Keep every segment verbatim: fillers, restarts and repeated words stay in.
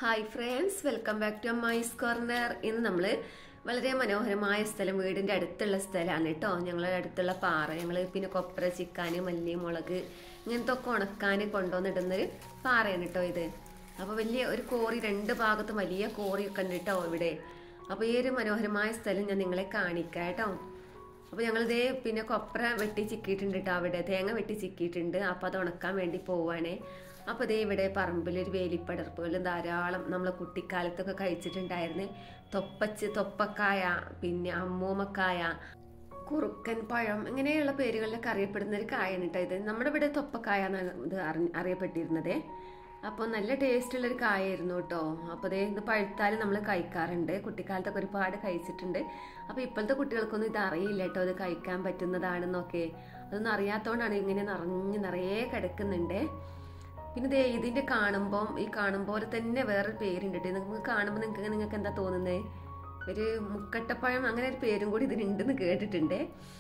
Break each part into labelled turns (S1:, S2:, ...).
S1: Hi friends, welcome back to Ammai's corner. ഇന്ന് നമ്മൾ വളരെ മനോഹരമായ സ്ഥലം, വീടിൻ്റെ അടുത്തുള്ള സ്ഥലമാണ് കേട്ടോ. ഞങ്ങളുടെ അടുത്തുള്ള പാറ, ഞങ്ങൾ പിന്നെ കൊപ്ര ചിക്കാൻ, മല്ലി, മുളക് ഇങ്ങനത്തെ ഒക്കെ ഉണക്കാൻ കൊണ്ടുവന്നിടുന്നൊരു പാറയാണ് കേട്ടോ ഇത്. അപ്പോൾ വലിയ ഒരു കോറി, രണ്ട് ഭാഗത്തും വലിയ കോറിയൊക്കെ ഉണ്ട് കേട്ടോ ഇവിടെ. അപ്പോൾ ഈ ഒരു മനോഹരമായ സ്ഥലം ഞാൻ നിങ്ങളെ കാണിക്കാം കേട്ടോ. അപ്പോൾ ഞങ്ങളിതേ പിന്നെ കൊപ്ര വെട്ടി ചിക്കിയിട്ടുണ്ട് കേട്ടോ, അവിടെ തേങ്ങ വെട്ടി ചിക്കിയിട്ടുണ്ട്. അപ്പോൾ അത് ഉണക്കാൻ വേണ്ടി പോവുകയാണേ. അപ്പോൾ ഇതേ ഇവിടെ പറമ്പിലൊരു വേലിപ്പടർപ്പുകൾ ധാരാളം നമ്മൾ കുട്ടിക്കാലത്തൊക്കെ കഴിച്ചിട്ടുണ്ടായിരുന്നു. തൊപ്പച്ച്, തൊപ്പക്കായ, പിന്നെ അമ്മൂമ്മക്കായ, കുറുക്കൻ പഴം, ഇങ്ങനെയുള്ള പേരുകളിലൊക്കെ അറിയപ്പെടുന്ന ഒരു കായാണ് കേട്ടോ ഇത്. നമ്മുടെ ഇവിടെ തൊപ്പക്കായ എന്നാണ് ഇത് അറിയപ്പെട്ടിരുന്നത്. അപ്പോൾ നല്ല ടേസ്റ്റുള്ളൊരു കായായിരുന്നു കേട്ടോ. അപ്പോൾ അതേ ഇത് പഴുത്താലും നമ്മൾ കഴിക്കാറുണ്ട്, കുട്ടിക്കാലത്തൊക്കെ ഒരുപാട് കഴിച്ചിട്ടുണ്ട്. അപ്പോൾ ഇപ്പോഴത്തെ കുട്ടികൾക്കൊന്നും ഇത് അറിയില്ല കേട്ടോ, ഇത് കഴിക്കാൻ പറ്റുന്നതാണെന്നൊക്കെ. അതൊന്നും അറിയാത്തതുകൊണ്ടാണ് ഇങ്ങനെ നിറഞ്ഞ് നിറയെ കിടക്കുന്നുണ്ട്. പിന്നെ ദേ ഇതിൻ്റെ കാണുമ്പം ഈ കാണുമ്പോലെ തന്നെ വേറൊരു പേരുണ്ട് കേട്ടോ. നിങ്ങൾക്ക് കാണുമ്പോൾ നിങ്ങൾക്ക് നിങ്ങൾക്ക് എന്താ തോന്നുന്നത്? ഒരു മുക്കട്ടപ്പഴം, അങ്ങനെ ഒരു പേരും കൂടി ഇതിനുണ്ടെന്ന് കേട്ടിട്ടുണ്ട്.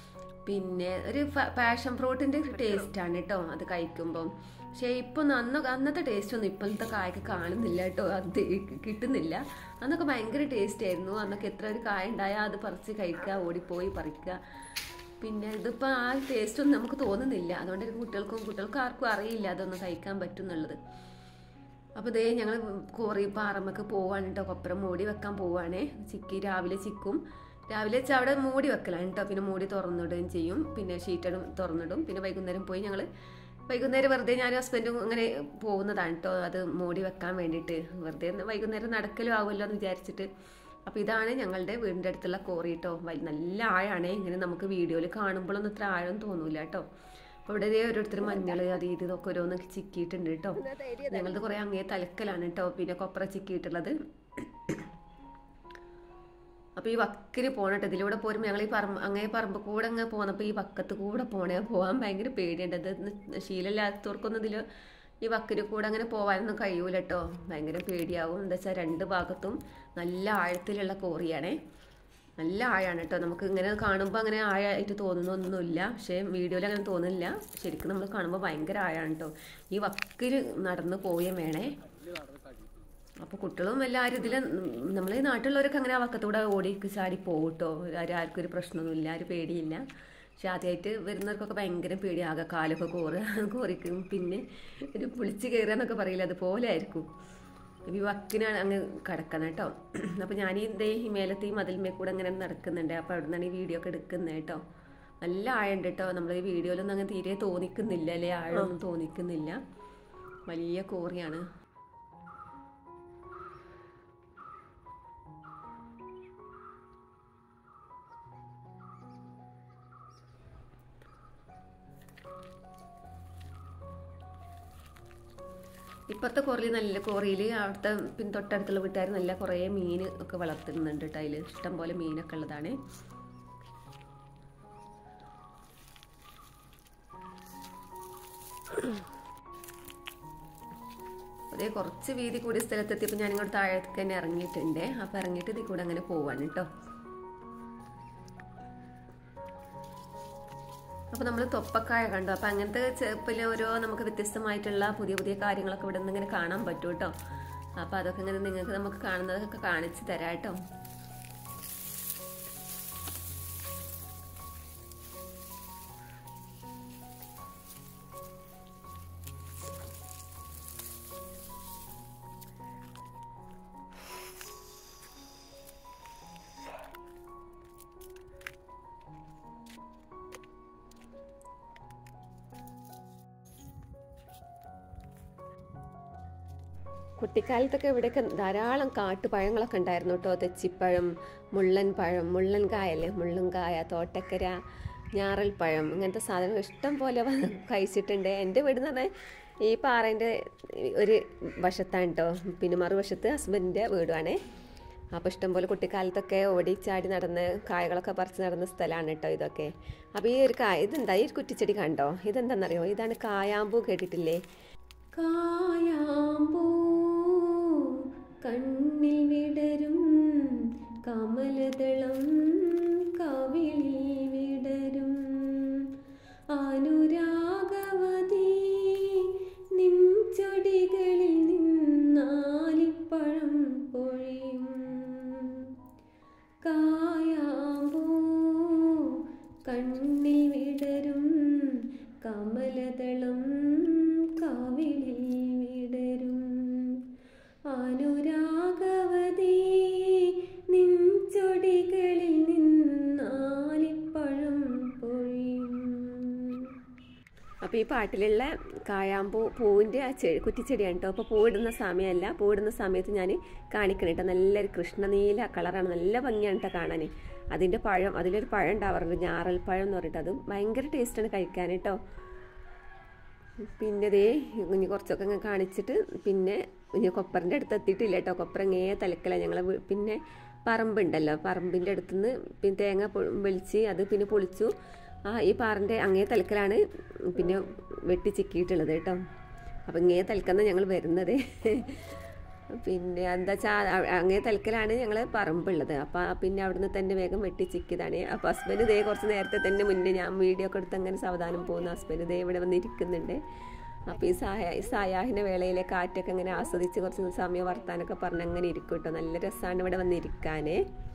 S1: പിന്നെ ഒരു പാഷൻ ഫ്രൂട്ടിൻ്റെ ടേസ്റ്റാണ് കേട്ടോ അത് കഴിക്കുമ്പം. പക്ഷേ ഇപ്പം അന്ന് അന്നത്തെ ടേസ്റ്റ് ഒന്നും ഇപ്പോഴത്തെ കായൊക്കെ കാണുന്നില്ല കേട്ടോ, അത് കിട്ടുന്നില്ല. അന്നൊക്കെ ഭയങ്കര ടേസ്റ്റ് ആയിരുന്നു. അന്നൊക്കെ എത്ര ഒരു കായ ഉണ്ടായാൽ അത് പറിച്ച് കഴിക്കുക, ഓടിപ്പോയി പറിക്കുക. പിന്നെ ഇതിപ്പോൾ ആ ടേസ്റ്റ് ഒന്നും നമുക്ക് തോന്നുന്നില്ല. അതുകൊണ്ട് കുട്ടികൾക്കും കുട്ടികൾക്കും ആർക്കും അറിയില്ല അതൊന്നും കഴിക്കാൻ പറ്റും എന്നുള്ളത്. അപ്പോൾ ഇതേ ഞങ്ങൾ കോറി പാറമ്മക്ക് പോവാണ് കേട്ടോ, കൊപ്പരം മൂടി വെക്കാൻ പോവാണേ. ചിക്കി രാവിലെ ചിക്കും, രാവിലെ വെച്ചാൽ അവിടെ മൂടി വെക്കലാണ് കേട്ടോ. പിന്നെ മൂടി തുറന്നിടുകയും ചെയ്യും, പിന്നെ ഷീറ്റടും തുറന്നിടും. പിന്നെ വൈകുന്നേരം പോയി ഞങ്ങൾ വൈകുന്നേരം വെറുതെ ഞാനും ഹസ്ബൻഡും അങ്ങനെ പോകുന്നതാണ് കേട്ടോ, അത് മൂടി വെക്കാൻ വേണ്ടിയിട്ട്. വെറുതെ വൈകുന്നേരം നടക്കലും ആവുമല്ലോ എന്ന് വിചാരിച്ചിട്ട്. അപ്പോൾ ഇതാണ് ഞങ്ങളുടെ വീടിൻ്റെ അടുത്തുള്ള കോറി കേട്ടോ. നല്ല ആഴാണേ, ഇങ്ങനെ നമുക്ക് വീഡിയോയിൽ കാണുമ്പോഴൊന്നും ഇത്ര ആഴം തോന്നൂല കേട്ടോ. അപ്പോൾ ഇവിടെ ഓരോരുത്തർ മഞ്ഞൾ അത് ഇത് ഇതൊക്കെ ഓരോന്ന് ചിക്കിയിട്ടുണ്ട് കേട്ടോ. ഞങ്ങളത് കുറേ അങ്ങേ തലക്കലാണ് കേട്ടോ പിന്നെ കൊപ്ര ചിക്കിയിട്ടുള്ളത്. അപ്പോൾ ഈ വക്കിന് പോകണം കേട്ടോ. ഇതിലൂടെ പോരുമ്പോൾ ഞങ്ങൾ ഈ പറമ്പ് അങ്ങേ പറമ്പ് കൂടെ അങ്ങ് പോന്നപ്പോൾ ഈ വക്കത്ത് കൂടെ പോണേ, പോകാൻ ഭയങ്കര പേടിയുണ്ട്. അത് ശീലമില്ലാത്തവർക്കൊന്നും ഇതിൽ ഈ വക്കിന് കൂടെ അങ്ങനെ പോകാനൊന്നും കഴിയൂല കേട്ടോ, ഭയങ്കര പേടിയാവും. എന്താ വെച്ചാൽ രണ്ട് ഭാഗത്തും നല്ല ആഴത്തിലുള്ള കോറിയാണേ, നല്ല ആഴമാണ് കേട്ടോ. നമുക്ക് ഇങ്ങനെ കാണുമ്പോൾ അങ്ങനെ ആഴമായിട്ട് തോന്നുന്നൊന്നുമില്ല, പക്ഷേ വീഡിയോയിൽ അങ്ങനെ തോന്നുന്നില്ല. ശരിക്കും നമ്മൾ കാണുമ്പോൾ ഭയങ്കര ആഴമാണ് കേട്ടോ. ഈ വക്കിൽ നടന്ന് പോവുകയും വേണേ. അപ്പോൾ കുട്ടികളും എല്ലാവരും ഇതിൽ, നമ്മളെ നാട്ടിലുള്ളവരൊക്കെ അങ്ങനെ ആ വക്കത്തൂടെ ഓടി ചാടി പോകും കേട്ടോ. ആർക്കും ഒരു പ്രശ്നമൊന്നുമില്ല, ഒരു പേടിയില്ല. പക്ഷെ ആദ്യമായിട്ട് വരുന്നവർക്കൊക്കെ ഭയങ്കര പേടിയാകെ കാലൊക്കെ കോറ കോറിക്കും. പിന്നെ ഒരു പുളിച്ച് കയറുക എന്നൊക്കെ പറയില്ല, അതുപോലെ ആയിരിക്കും. ഈ വക്കിനാണ് അങ്ങ് കിടക്കണം കേട്ടോ. അപ്പോൾ ഞാൻ ഇതേ ഈ മേലത്തെ ഈ മതിൽമേ കൂടെ അങ്ങനെ നടക്കുന്നുണ്ട്. അപ്പോൾ അവിടെ നിന്നാണ് ഈ വീഡിയോ ഒക്കെ എടുക്കുന്നത് കേട്ടോ. നല്ല ആഴമുണ്ട് കേട്ടോ. നമ്മൾ ഈ വീഡിയോയിലൊന്നും അങ്ങനെ തീരെ തോന്നിക്കുന്നില്ല അല്ലേ, ആഴമൊന്നും തോന്നിക്കുന്നില്ല. വലിയ കോറിയാണ്. ഇപ്പോഴത്തെ കോറിയിൽ നല്ല കോറിയിൽ അവിടുത്തെ പിന്നെ തൊട്ടടുത്തുള്ള വീട്ടുകാർ നല്ല കുറേ മീൻ ഒക്കെ വളർത്തുന്നുണ്ട് കേട്ടോ. അതിൽ ഇഷ്ടം പോലെ മീനൊക്കെ ഉള്ളതാണ്. അതേ കുറച്ച് വീതി കൂടിയ സ്ഥലത്തെത്തിയപ്പോൾ ഞാനിങ്ങോട്ട് താഴേക്ക് തന്നെ ഇറങ്ങിയിട്ടുണ്ട്. അപ്പോൾ ഇറങ്ങിയിട്ട് ഇതിൽ കൂടെ അങ്ങനെ പോവാണ് കേട്ടോ. അപ്പോൾ നമ്മൾ തൊപ്പക്കായ കണ്ടു. അപ്പോൾ അങ്ങനത്തെ ചെറുപ്പിലെ ഓരോ നമുക്ക് വ്യത്യസ്തമായിട്ടുള്ള പുതിയ പുതിയ കാര്യങ്ങളൊക്കെ ഇവിടെ നിന്ന് ഇങ്ങനെ കാണാൻ പറ്റും കേട്ടോ. അപ്പോൾ അതൊക്കെ ഇങ്ങനെ നിങ്ങൾക്ക് നമുക്ക് കാണുന്നതൊക്കെ കാണിച്ച് തരാം കേട്ടോ. കുട്ടിക്കാലത്തൊക്കെ ഇവിടെയൊക്കെ ധാരാളം കാട്ടുപഴങ്ങളൊക്കെ ഉണ്ടായിരുന്നു കേട്ടോ. തെച്ചിപ്പഴം, മുള്ളൻ പഴം, മുള്ളൻ കായല്ലേ, മുള്ളൻ കായ, തോട്ടക്കര, ഞാറൽപ്പഴം, ഇങ്ങനത്തെ സാധനങ്ങൾ ഇഷ്ടം പോലെ കഴിച്ചിട്ടുണ്ട്. എൻ്റെ വീട് എന്ന് പറഞ്ഞാൽ ഈ പാറേൻ്റെ ഒരു വശത്താണ് കേട്ടോ. പിന്നെ മറുവശത്ത് ഹസ്ബൻഡിൻ്റെ വീടുവാണേ. അപ്പോൾ ഇഷ്ടംപോലെ കുട്ടിക്കാലത്തൊക്കെ ഓടിച്ചാടി നടന്ന് കായകളൊക്കെ പറിച്ച് നടന്ന സ്ഥലമാണ് കേട്ടോ ഇതൊക്കെ. അപ്പോൾ ഈ ഒരു കായ ഇതെന്താ, ഈ ഒരു കുറ്റിച്ചെടി കണ്ടോ, ഇതെന്താണെന്നറിയോ? ഇതാണ് കായാമ്പൂ, കേട്ടിട്ടില്ലേ? കായാമ്പൂ കണ്ണിൽ വിടരും, കമലദളം കവിളിൽ വിടരും, അനുരാഗവതി നിൻ ചൊടികളിൽ നിന്നാലിപ്പഴം ഈ പാട്ടിലുള്ള കായാമ്പൂ പൂവിൻ്റെ ആ ചെടി കുറ്റിച്ചെടിയാണ് കേട്ടോ. അപ്പോൾ പൂവിടുന്ന സമയമല്ല, പൂവിടുന്ന സമയത്ത് ഞാൻ കാണിക്കണം കേട്ടോ. നല്ലൊരു കൃഷ്ണനീല കളറാണ്, നല്ല ഭംഗിയാണ് കേട്ടോ കാണാൻ. അതിൻ്റെ പഴം, അതിലൊരു പഴം ഉണ്ടാവാറുണ്ട്, ഞാറൽ പഴം എന്ന് പറഞ്ഞിട്ട്, അതും ഭയങ്കര ടേസ്റ്റാണ് കഴിക്കാൻ കേട്ടോ. പിന്നെ ദേ ഇനി കുറച്ചൊക്കെ അങ്ങ് കാണിച്ചിട്ട് പിന്നെ ഇനി കൊപ്പറിൻ്റെ അടുത്ത് എത്തിയിട്ടില്ല കേട്ടോ. കൊപ്പര ഇങ്ങേ തലക്കല ഞങ്ങൾ. പിന്നെ പറമ്പുണ്ടല്ലോ, പറമ്പിൻ്റെ അടുത്തുനിന്ന് പിന്നെ തേങ്ങ വെളിച്ച് അത് പിന്നെ പൊളിച്ചു. ആ ഈ പാറിൻ്റെ അങ്ങേ തലക്കലാണ് പിന്നെ വെട്ടി ചിക്കിയിട്ടുള്ളത് കേട്ടോ. അപ്പം ഇങ്ങേ തലക്കുന്ന ഞങ്ങൾ വരുന്നത്. പിന്നെ എന്താ വെച്ചാൽ അങ്ങേ തലക്കലാണ് ഞങ്ങൾ പറമ്പുള്ളത്. അപ്പം പിന്നെ അവിടുന്ന് തന്നെ വേഗം വെട്ടി ചിക്കിയതാണ്. അപ്പോൾ ഹസ്ബൻഡ് ഇതേ കുറച്ച് നേരത്തെ തന്നെ മുന്നേ ഞാൻ വീഡിയോ ഒക്കെ എടുത്ത് അങ്ങനെ സാവധാനം പോകുന്ന ഹസ്ബൻഡ് ഇതേ ഇവിടെ വന്നിരിക്കുന്നുണ്ട്. അപ്പോൾ ഈ സായ സായാഹിൻ്റെ വേളയിലെ കാറ്റൊക്കെ അങ്ങനെ ആസ്വദിച്ച് കുറച്ച് സമയം വർത്താനൊക്കെ പറഞ്ഞ് അങ്ങനെ ഇരിക്കും കേട്ടോ. നല്ല രസമാണ് ഇവിടെ വന്നിരിക്കാൻ.